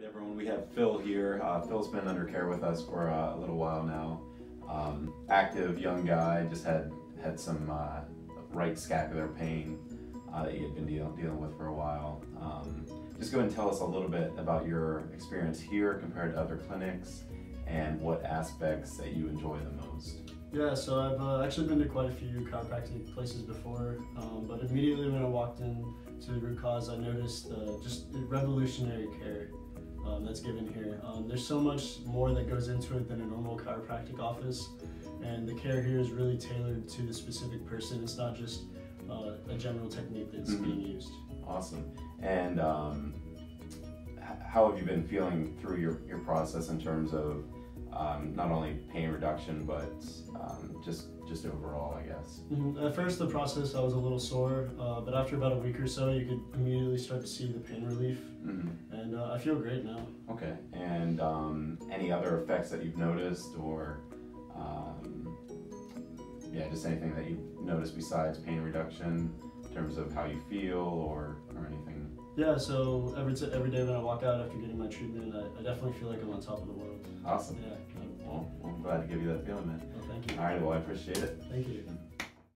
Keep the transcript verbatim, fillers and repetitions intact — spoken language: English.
Everyone, we have Phil here. Uh, Phil's been under care with us for uh, a little while now. Um, active, young guy, just had had some uh, right scapular pain uh, that he had been deal dealing with for a while. Um, just go ahead and tell us a little bit about your experience here compared to other clinics and what aspects that you enjoy the most. Yeah, so I've uh, actually been to quite a few chiropractic places before, um, but immediately when I walked in to the root cause, I noticed uh, just the revolutionary care um, that's given here. Um, there's so much more that goes into it than a normal chiropractic office, and the care here is really tailored to the specific person. It's not just uh, a general technique that's mm-hmm. being used. Awesome. And um, how have you been feeling through your, your process in terms of Um, not only pain reduction, but um, just just overall, I guess? Mm-hmm. At first, the process, I was a little sore, uh, but after about a week or so, you could immediately start to see the pain relief, mm-hmm. and uh, I feel great now. Okay, and um, any other effects that you've noticed, or um, yeah, just anything that you've noticed besides pain reduction in terms of how you feel, or, or anything? Yeah, so every, t every day when I walk out after getting my treatment, I, I definitely feel like I'm on top of the world. Awesome. Yeah. Well, well, I'm glad to give you that feeling, man. Well, thank you. All right, well, I appreciate it. Thank you.